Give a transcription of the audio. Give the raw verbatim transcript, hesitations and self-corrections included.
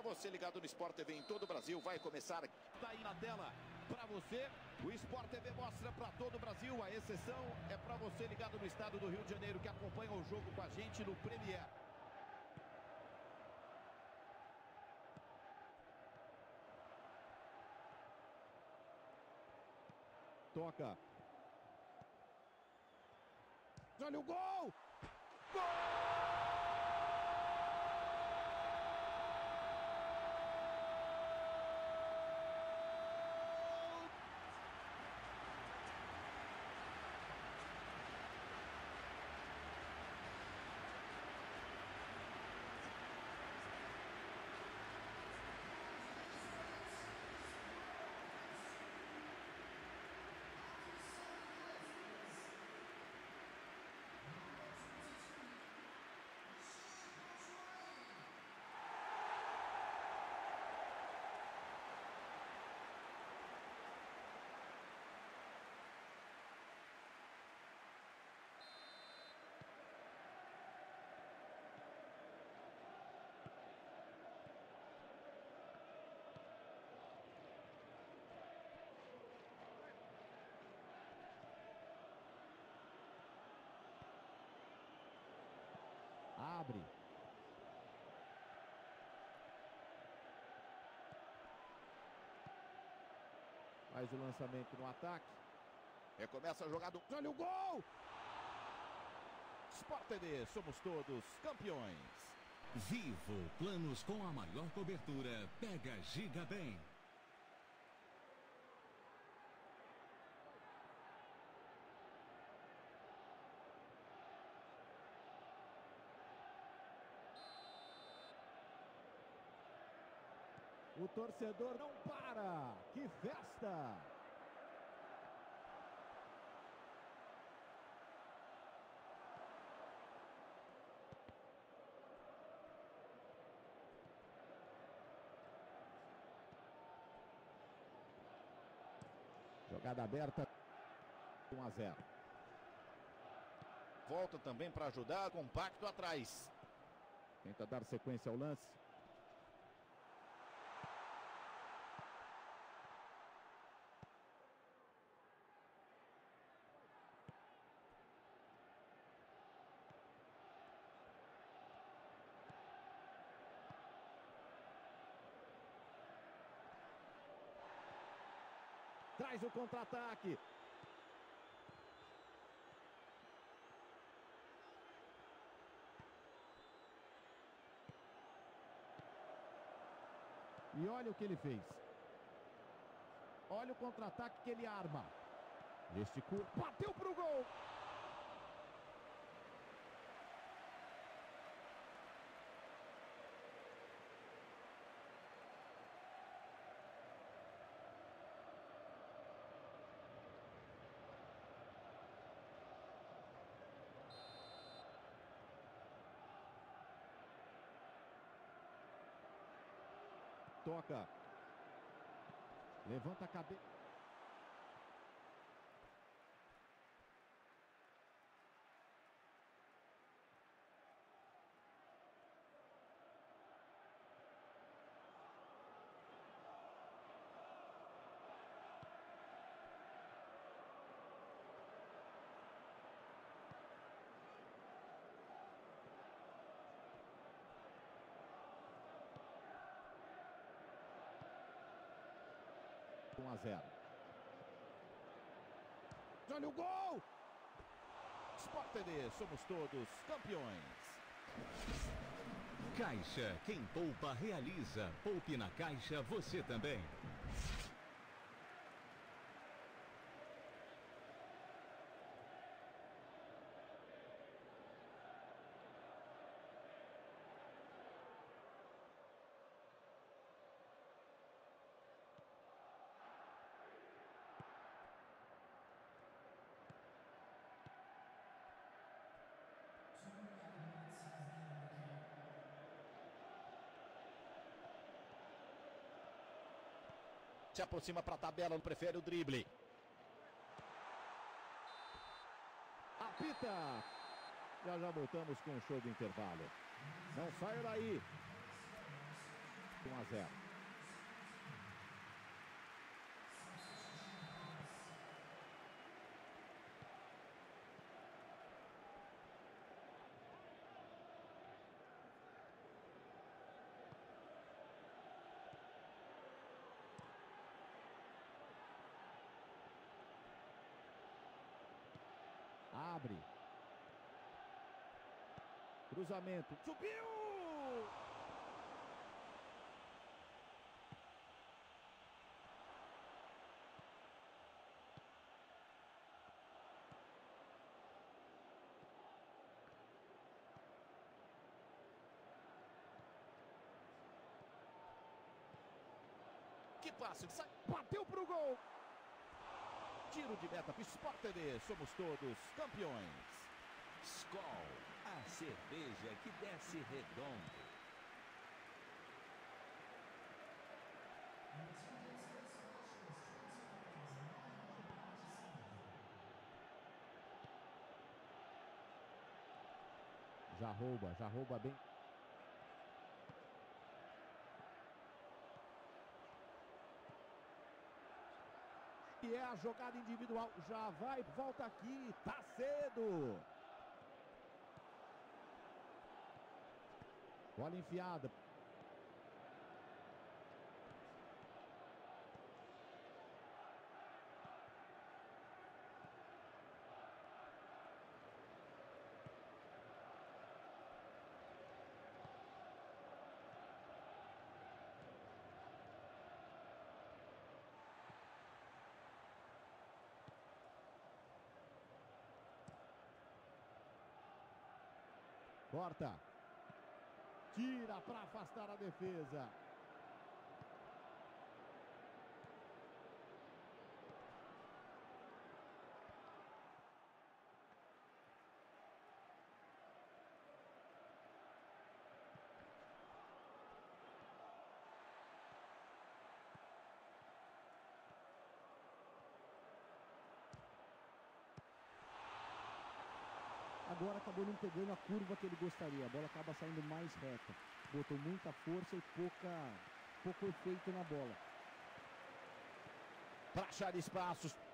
você ligado no Sport T V em todo o Brasil, vai começar. Tá aí na tela para você. O Sport T V mostra para todo o Brasil. A exceção é para você ligado no estado do Rio de Janeiro, que acompanha o jogo com a gente no Premier. Toca. Olha o gol! Gol! Abre. Faz o lançamento no ataque. Recomeça a jogada. Olha o gol! Sport T V, somos todos campeões. Vivo, planos com a maior cobertura. Pega Giga Bem. O torcedor não para. Que festa! Jogada aberta. um a zero. Volta também para ajudar, compacto atrás. Tenta dar sequência ao lance. Traz o contra-ataque. E olha o que ele fez. Olha o contra-ataque que ele arma. Gesticula. Bateu pro gol. Toca. Levanta a cabeça. um a zero. Olha o gol! Sport T V, somos todos campeões. Caixa, quem poupa realiza. Poupe na Caixa você também. Se aproxima para a tabela, não prefere o drible. Apita! Já já voltamos com o show do intervalo. Não saia daí. um a zero. Abre. Cruzamento. Subiu! Que passe, ele sai. Bateu pro gol. Tiro de meta pro Sport T V. Somos todos campeões. Skol, a cerveja que desce redondo. Já rouba, já rouba bem. E é a jogada individual. Já vai, volta aqui. Tá cedo. Bola enfiada. Corta. Tira para afastar a defesa. Agora acabou não pegando a curva que ele gostaria. A bola acaba saindo mais reta. Botou muita força e pouca, pouco efeito na bola. Para achar espaços.